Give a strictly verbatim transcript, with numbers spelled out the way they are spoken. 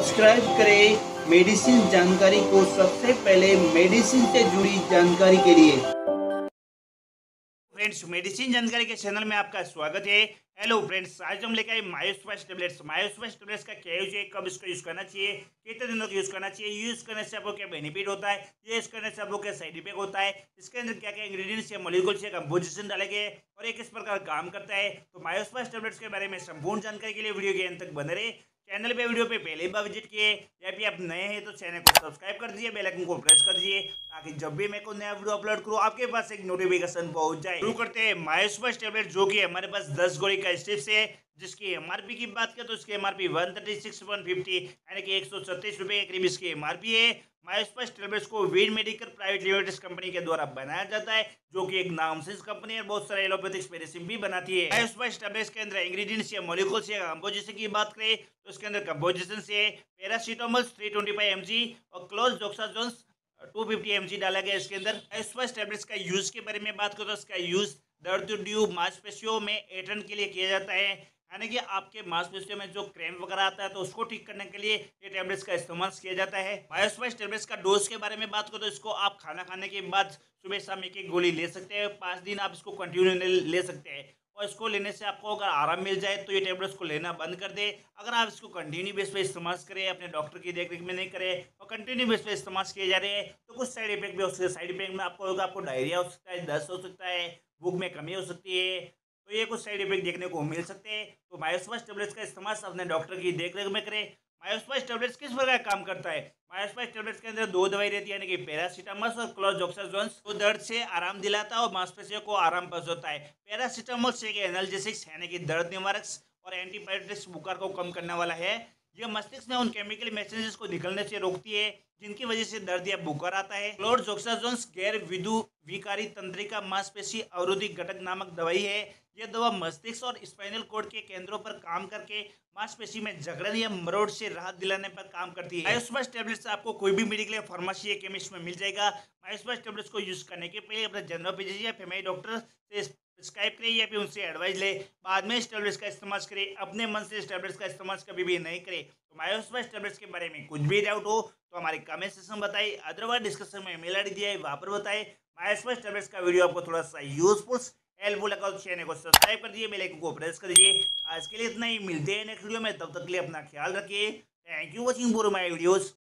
Subscribe करें medicine जानकारी को सबसे पहले मेडिसिन से जुड़ी जानकारी के लिए। फ्रेंड्स, मेडिसिन जानकारी के चैनल में आपका स्वागत है। हेलो फ्रेंड्स, आज हम लेकर आए मायोस्पास टेबलेट्स। मायोस्पास टेबलेट्स का क्या यूज है, कब इसको यूज करना चाहिए, कितने दिनों का यूज करना चाहिए, यूज करने से आपको क्या बेनिफिट होता है, यूज करने से आपको क्या साइड इफेक्ट होता है, इसके अंदर क्या क्या इंग्रेडिएंट्स या मॉलिक्यूल्स या कंपोजिशन डाले गए और ये किस प्रकार काम करता है। तो मायोस्पास टेबलेट्स के बारे में संपूर्ण जानकारी के लिए वीडियो के अंत तक बने रहे। चैनल पे वीडियो पे पहले बार विजिट किए या फिर आप नए हैं तो चैनल को सब्सक्राइब कर दीजिए, बेल आइकन को प्रेस कर दीजिए ताकि जब भी मैं कोई नया वीडियो अपलोड करूँ आपके पास एक नोटिफिकेशन पहुंच जाए। शुरू करते हैं मायोस्पास टेबलेट, जो कि हमारे पास दस गोली का स्ट्रिप्स है, जिसकी एमआरपी की बात करें तो इसकी MRP one thirty six one fifty यानी कि एक सौ छत्तीस रुपए के करीब इसकी एमआरपी है। मायोस्पास टेबलेट्स को Weed medical private limited company के द्वारा बनाया जाता है, जो कि एक नामचीन कंपनी है, बहुत सारे एलोपैथिक मेडिसिन भी बनाती है। मायोस्पास टेबलेट्स के अंदर इंग्रेडिएंट्स या मॉलिक्यूल्स या कंपोजिशन की बात करें तो इसके अंदर कंपोजिशन से paracetamol three twenty five M G और chlorzoxazone two fifty M G डाला गया इसके अंदर। मायोस्पास टेबलेट्स का यूज के बारे में बात करें तो इसका यूज दर्द ड्यू मांसपेशियों में एटन के लिए किया जाता है, यानी कि आपके मांसपेशियों में जो क्रैम्प वगैरह आता है तो उसको ठीक करने के लिए ये टेबलेट्स का इस्तेमाल किया जाता है। मायोस्पास टेबलेट्स का डोज के बारे में बात करो तो इसको आप खाना खाने के बाद सुबह शाम एक एक गोली ले सकते हैं। पाँच दिन आप इसको कंटिन्यू ले सकते हैं और इसको लेने से आपको अगर आराम मिल जाए तो ये टेबलेट्स को लेना बंद कर दे। अगर आप इसको कंटिन्यू बेस पे इस्तेमाल करें, अपने डॉक्टर की देखरेख में नहीं करें और कंटिन्यू बेस पे इस्तेमाल किए जा रहे हैं तो कुछ साइड इफेक्ट भी हो सकते हैं। साइड इफेक्ट में आपको होगा, आपको डायरिया हो सकता है, दस्त हो सकता है, भूख में कमी हो सकती है, तो ये कुछ साइड इफेक्ट देखने को मिल सकते हैं। तो मायोस्पास टेबलेट्स का इस्तेमाल अपने डॉक्टर की देखरेख में करें। मायोस्पास टेबलेट्स किस प्रकार काम करता है, मायोस्पास टेबलेट्स के अंदर दो दवाई रहती है, यानी कि पैरासीटामोल और क्लोजडोक्साजोन, तो दर्द से आराम दिलाता है और मांसपेशियों को आराम पहुंचाता है। पैरासीटामोल से एनाल्जेसिक्स यानी कि दर्द निवारक और एंटीबायोटिक्स बुखार को कम करने वाला है। यह मस्तिष्क में उन केमिकल मैसेजेस को निकलने से रोकती है जिनकी वजह से दर्द या बुखार आता है। क्लोजडोक्साजोन गैर विदु विकारी तंत्रिका मांसपेशी अवरोधी घटक नामक दवाई है। यह दवा मस्तिष्क और स्पाइनल कॉर्ड के केंद्रों पर काम करके मांसपेशी में जकड़न या मरोड़ से राहत दिलाने पर काम करती है। मायोस्पास टेबलेट्स आपको कोई भी मेडिकल या फार्मेसी या केमिस्ट में मिल जाएगा। मायोस्पास टेबलेट्स को यूज करने के पहले अपने जनरल फिजिशियन या फैमिली डॉक्टर से प्रिस्क्राइब करें या फिर उनसे एडवाइस ले, बाद में इस टेबलेट्स का इस्तेमाल करें। अपने मन से इस टेबलेट्स का इस्तेमाल कभी भी नहीं करें। तो मायोस्पास टेबलेट्स के बारे में कुछ भी डाउट हो तो हमारे कमेंट सेक्शन में बताइए, अदरवाइज डिस्क्रिप्शन में मेल आई डी दिया है वहाँ पर बताएं। मायोस्पास टेबलेट्स का वीडियो आपको थोड़ा सा यूजफुल हेल्पफुल लगा तो चैनल को सब्सक्राइब कर दीजिए, बेल आइकन को प्रेस कर दीजिए। आज के लिए इतना ही, मिलते हैं नेक्स्ट वीडियो में, तब तक के लिए अपना ख्याल रखिए। Thank you watching for my videos.